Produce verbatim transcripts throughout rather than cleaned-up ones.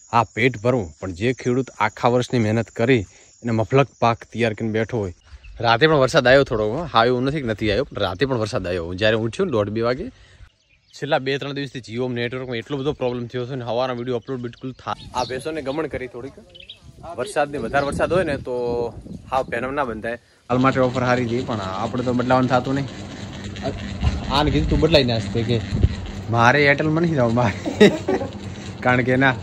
આ પેટ ભરવું, પણ જે ખેડૂત આખા વર્ષની મહેનત કરી અને મફલક પાક તૈયાર કરીને બેઠો હોય. રાતે પણ વરસાદ આવ્યો થોડો, હા એવું નથી કે નથી આવ્યો, પણ રાતે પણ વરસાદ આવ્યો. જ્યારે ઉઠ્યો ને દોઢ બે વાગે, છેલ્લા બે ત્રણ દિવસથી જીઓ નેટવર્કમાં એટલો બધો પ્રોબ્લેમ થયો છે ને હવાના વિડીયો અપલોડ બિલકુલ થાય. આ ભેંસોને ગમણ કરી થોડીક, વરસાદની વધારે વરસાદ હોય ને તો હા પેનમ ના બંધાય. હાલ માટે ઓફર સારી હતી, પણ આપણે તો બદલાવાનું થતું નહીં. આને કીધું તું બદલાઈ નાખશે કે મારે એરટેલમાં નહીં જવું મારે, કારણ કે ના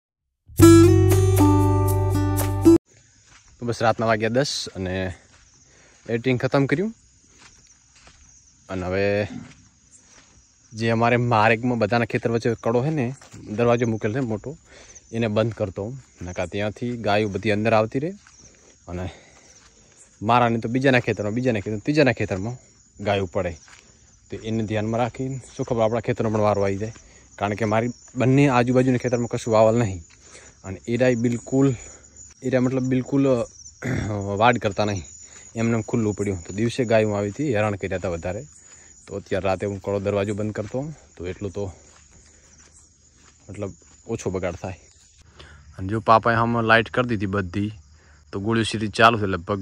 બસ રાતના વાગ્યા દસ અને એડિટિંગ ખતમ કર્યું. અને હવે જે અમારે માર્ગમાં બધાના ખેતર વચ્ચે કડો છે ને, દરવાજો મૂકેલ છે મોટો, એને બંધ કરતો હું. નકા ત્યાંથી ગાયો બધી અંદર આવતી રહે અને મારાને તો બીજાના ખેતરમાં, બીજાના ખેતરમાં, ત્રીજાના ખેતરમાં ગાયો પડે. તો એને ધ્યાનમાં રાખીને શું ખબર આપણા ખેતરનો પણ વારો આવી જાય. કારણ કે મારી બંને આજુબાજુના ખેતરમાં કશું વાવલ નહીં. અને એરાય બિલકુલ એરા મતલબ બિલકુલ વાડ કરતા નહીં, એમને ખુલ્લું પડ્યું. તો દિવસે ગાયો આવી હતી, હેરાન કર્યા હતા વધારે. તો અત્યારે રાતે હું કડો દરવાજો બંધ કરતો તો એટલું તો મતલબ ઓછો બગાડ થાય. અને જો પાપાએ હમ લાઇટ કરી દીધી બધી, તો ગોળીઓ સીધી ચાલુ છે. લગભગ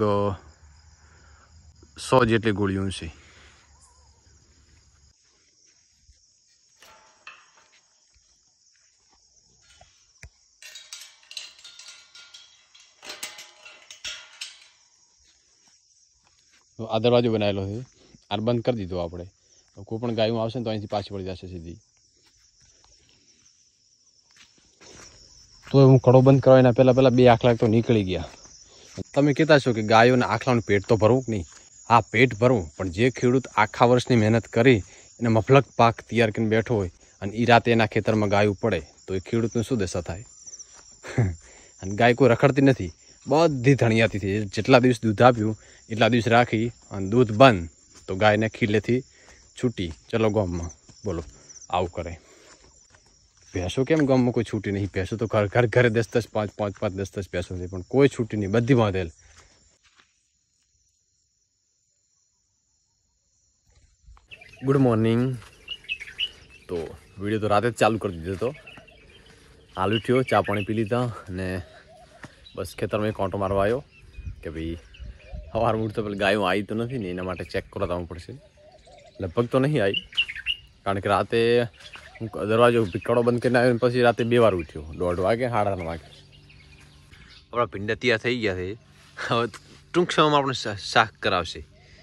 સો જેટલી ગોળીઓ છે. આ દરવાજો બનાવેલો છે, આ બંધ કરી દીધો આપણે. કોઈ પણ ગાયું આવશે ને તો અહીંથી પાછી પડી જશે સીધી. તો હું કડો બંધ કરવા એના પહેલાં પહેલાં બે આખલા તો નીકળી ગયા. તમે કહેતા છો કે ગાયોના આખલાનું પેટ તો ભરવું કે નહીં? હા પેટ ભરવું, પણ જે ખેડૂત આખા વર્ષની મહેનત કરી અને મફલક પાક તૈયાર કરીને બેઠો હોય અને એ રાતે એના ખેતરમાં ગાયું પડે તો એ ખેડૂતનું શું દશા થાય? અને ગાય કોઈ રખડતી નથી, બધી ધણિયાતી થઈ. જેટલા દિવસ દૂધ આપ્યું એટલા દિવસ રાખી અને દૂધ બંધ તો ગાયને ખીલેથી છૂટી, ચલો ગામમાં. બોલો આવું કરે. ભેંસો કેમ ગામમાં કોઈ છૂટી નહીં? ભેંસો તો ઘર ઘર ઘરે દસ દસ પાંચ પાંચ પાંચ દસ દસ ભેંસો છે, પણ કોઈ છૂટી નહીં, બધી બાંધેલ. Good morning. તો વિડીયો તો રાતે જ ચાલુ કરી દીધો હતો. હાલ ઉઠ્યો, ચા પાણી પી લીધા અને બસ ખેતરમાં એક ઓંટો મારવા આવ્યો કે ભાઈ સવાર ઉઠતો પેલી ગાયો આવી તો નથી ને, એના માટે ચેક કરાવવું પડશે. લગભગ તો નહીં આવી, કારણ કે રાતે હું દરવાજો કડો બંધ કરીને આવ્યો પછી રાતે બે વાર ઉઠ્યો, દોઢ વાગે સાડા ત્રણ વાગે. આપણા ભીંડા તૈયાર થઈ ગયા છે. હવે ટૂંક સમયમાં આપણે શાક કરાવશે.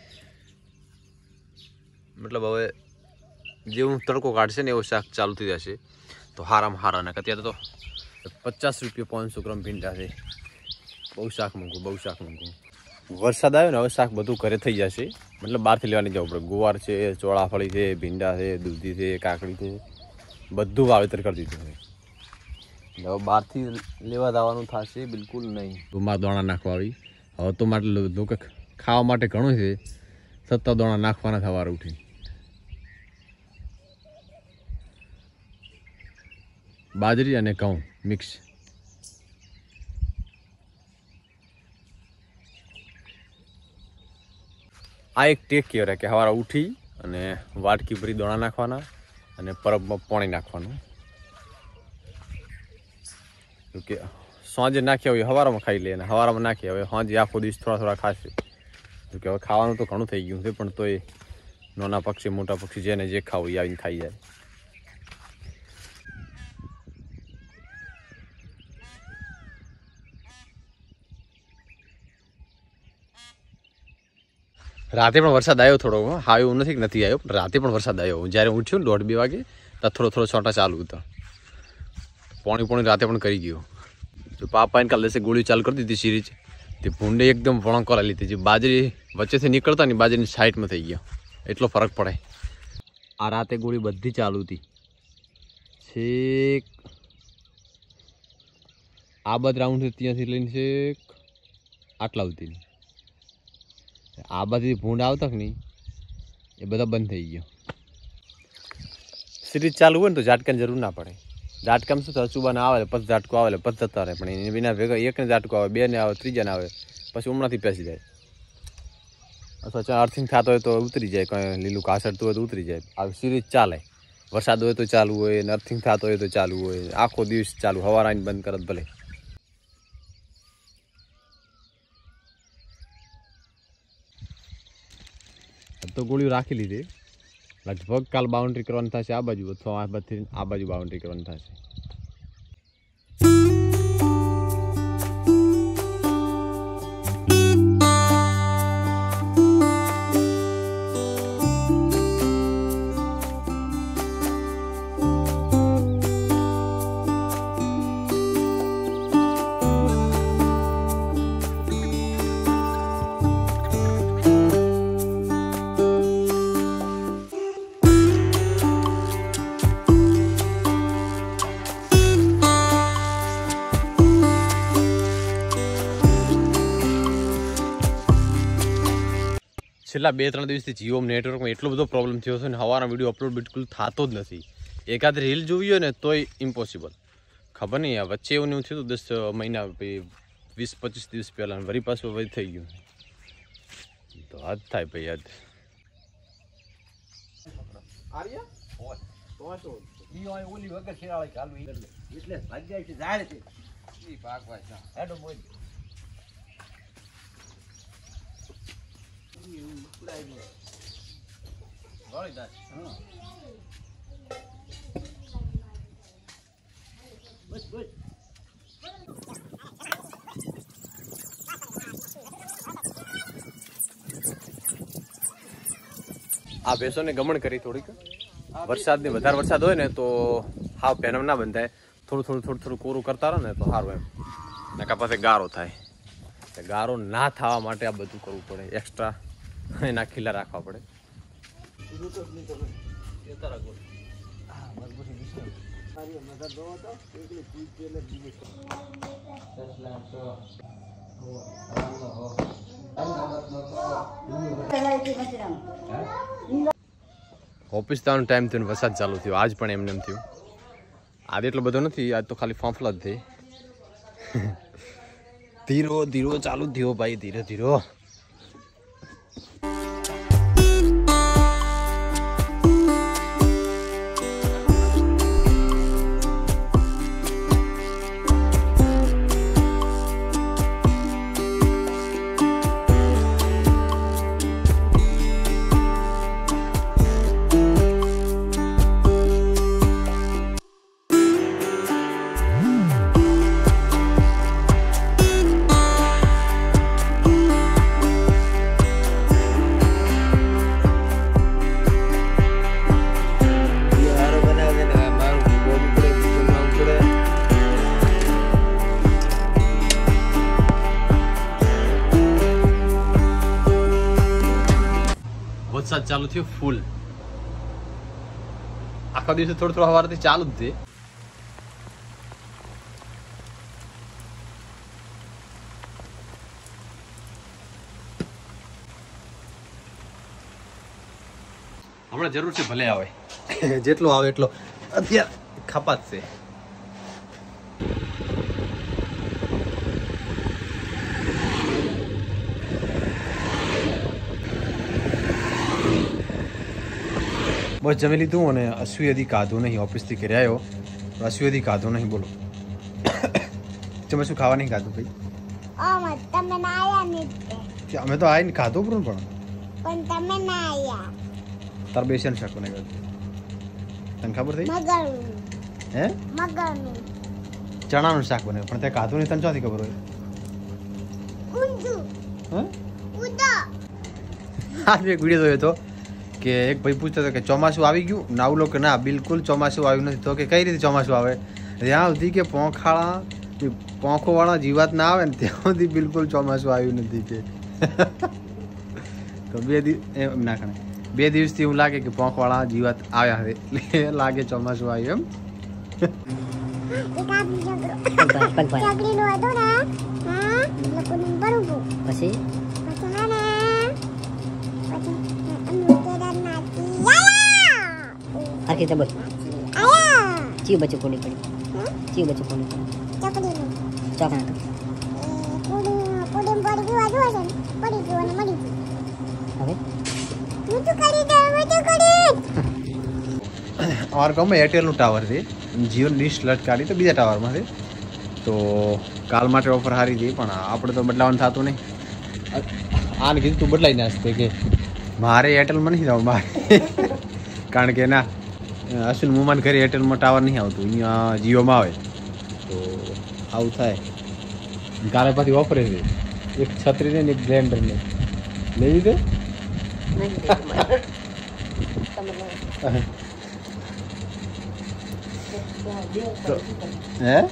મતલબ હવે જેવું તડકો કાઢશે ને એવો શાક ચાલુ થઈ જશે. તો હારામાં હારા નાખ. અત્યારે તો પચાસ રૂપિયા પાંચસો ગ્રામ ભીંડા છે. બહુ શાક મૂકું, બહુ શાક મૂકું. વરસાદ આવ્યો ને હવે શાક બધું ઘરે થઈ જશે. મતલબ બહારથી લેવાની જવું પડે. ગુવાર છે, ચોળાફળી છે, ભીંડા છે, દૂધી છે, કાકડી છે, બધું વાવેતર કરી દીધું છે. હવે બહારથી લેવા જવાનું થશે બિલકુલ નહીં. ધુમા દોણા નાખવા આવી. હવે તો માટે લોકો ખાવા માટે ઘણું છે, સત્તા દોણા નાખવાના સવારે ઉઠી. બાજરી અને ઘઉં મિક્સ. આ એક ટેક કહેવાય કે સવારે ઉઠી અને વાટકી ભરી દોણા નાખવાના અને પરબમાં પાણી નાખવાનું. કે સાંજે નાખ્યા હોય સવારમાં ખાઈ લે, અને સવારમાં નાખ્યા હવે સાંજે આખો દિવસ થોડા થોડા ખાશે. કે હવે ખાવાનું તો ઘણું થઈ ગયું છે, પણ તોય નાના પક્ષી મોટા પક્ષી જેને જે ખાવું એ આવીને ખાઈ જાય. રાતે પણ વરસાદ આવ્યો થોડો, હા એવું નથી કે નથી આવ્યો, પણ રાતે પણ વરસાદ આવ્યો. જ્યારે ઉઠ્યો ને દોઢ બે વાગે ત્યાં થોડો થોડો છોટા ચાલુ હતા. પાણી પાણી રાતે પણ કરી ગયો. તો પાપાને કાલે દિવસે ગોળી ચાલુ કરી દીધી સિરીજ. તે ભૂંડે એકદમ વળણ કરાવી લીધી. જે બાજરી વચ્ચેથી નીકળતા ને બાજરીની સાઈડમાં થઈ ગયા, એટલો ફરક પડે. આ રાતે ગોળી બધી ચાલુ હતી. છેક આ બાદ રાઉન્ડ ત્યાંથી લઈને છેક આટલા સુધી. આ બાજુથી ભૂંડ આવતા કે નહીં એ બધા બંધ થઈ ગયો. સિરીઝ ચાલુ હોય ને તો ઝાટકાની જરૂર ના પડે. ઝાટકામાં શું થાય, સુબાના આવે પછી ઝાટકો આવે પછી જતા રહે, પણ એને વિના ભેગા એકને ઝાટકો આવે, બે ને આવે, ત્રીજાને આવે, પછી હમણાંથી પેસી જાય. અથવા ચાર અર્થિંગ થતો હોય તો ઉતરી જાય, કંઈ લીલું કાસડતું હોય તો ઉતરી જાય. આ સિરીઝ ચાલે. વરસાદ હોય તો ચાલુ હોય, નર્થિંગ થતો હોય તો ચાલુ હોય, આખો દિવસ ચાલુ, હવાર આવીને બંધ કરત ભલે. તો ગોળીઓ રાખી લીધી. લગભગ કાલ બાઉન્ડ્રી કરવાની થશે આ બાજુ, અથવા આ બાજુ આ બાજુ બાઉન્ડ્રી કરવાની થશે. છેલ્લા બે ત્રણ દિવસથી જીઓ નેટવર્કમાં એટલો બધો પ્રોબ્લેમ થયો છે ને હવાના વિડીયો અપલોડ બિલકુલ થતો જ નથી. એકાદ રીલ જોવી હોય ને તોય ઇમ્પોસિબલ. ખબર નહીં આ વચ્ચે એવું નહીં થયું દસ મહિના વીસ પચીસ દિવસ પહેલાં વરી પાછું વધી થઈ ગયું. તો હદ થાય ભાઈ હદ. આ ભેંસોને ગમણ કરી થોડીક. વરસાદ ને વધારે વરસાદ હોય ને તો હાવ પેનમ ના બંધાય. થોડું થોડું થોડું થોડું કોરું કરતા રહો ને તો સારું એમ. નકા પાસે ગારો થાય. ગારો ના થવા માટે આ બધું કરવું પડે. એક્સ્ટ્રા એના ખીલા રાખવા પડે. ઓફિસ જવાનો ટાઈમ થયો વરસાદ ચાલુ થયો. આજ પણ એમને એમ થયું. આજે એટલો બધો નથી, આજ તો ખાલી ફોંફલા જ થઈ. ધીરો ધીરો ચાલુ થયો ભાઈ, ધીરે ધીરો. વરસાદ ચાલુ થયો ફૂલ. આખા દિવસે થોડું થોડું સવારથી ચાલુ જ છે. હમણાં જરૂર છે ભલે આવે, જેટલો આવે એટલો. અત્યારે ખપાત છે. બસ જમી લીધું અને અશ્વી હજી ખાધું નહીં. ઓફિસથી ઘરે આવ્યો તો અશ્વી હજી ખાધું નહીં. બોલો તમે શું ખાવા નહીં ખાધું ભાઈ? અમે તો આવીને ખાધું પણ પણ તમે ના આવ્યા. તાર બેસન શાક બનાવ્યું તને ખબર થઈ? હે ચણાનું શાક બનાવ્યું પણ તે ખાધું નહીં. તને ચોથી ખબર હોય? હા એક વિડીયો જોયો હતો કે એક ભાઈ પૂછતો હતો કે ચોમાસું આવી ગયું નાવલો કે ના બિલકુલ ચોમાસું આવ્યું નથી. તો કે કઈ રીતે ચોમાસું આવે? ત્યાં સુધી કે પોંખાળા પોંખો વાળા જીવાત ના આવે ને ત્યાં સુધી બિલકુલ ચોમાસું આવ્યું નથી કે. તો બે દિવસ એમ ના ખણે બે દિવસથી એવું લાગે કે પોંખ વાળા જીવાત આવ્યા હવે એટલે લાગે ચોમાસું આવ્યું એમ. પછી आके तब आया ची बच्चे कोनी पड़ी ची बच्चे कोनी पड़ी चकड़ी चकड़ा कोनी कोनी पड़ी गयो आजो आजो पड़ी गयो ने मरी હવે તું તો કરી દે मैं तो કરી અમારા ગામમાં એરટેલનું ટાવર છે, જીઓની ડીશ લટકારી તો બીજા ટાવરમાં છે. તો કાલ માટે ઓફર સારી હતી, પણ આપણે તો બદલાવાનું થતું નહીં. આને કીધું તું બદલાઈ નાખતે કે મારે એરટેલમાં નહીં જવું મારે, કારણ કે ના અશ્વિન મુમાન ઘરે એરટેલમાં ટાવર નહીં આવતું, અહીંયા જીઓમાં આવે. તો આવું થાય. કાલે પાછી ઓફર છે, એક છત્રી ને એક બ્લેન્ડર ને લેવી દે. હે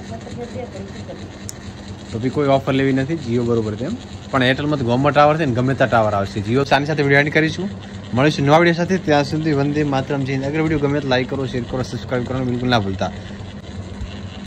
તો બી કોઈ ઓફર લેવી નથી, જીઓ બરોબર તેમ. પણ એરટેલમાં તો ગોમમાં ટાવર છે ને, ગમે ત્યાં ટાવર આવશે. જીઓ સાની સાથે વિડીયો એડ કરીશું. મળીશું નવા વિડીયો સાથે. ત્યાં સુધી વંદે માતરમ જઈને. અગર વિડીયો ગમે તો લાઈક કરો, શેર કરો, સબસ્ક્રાઈબ કરવાનું બિલકુલ ના ભૂલતા.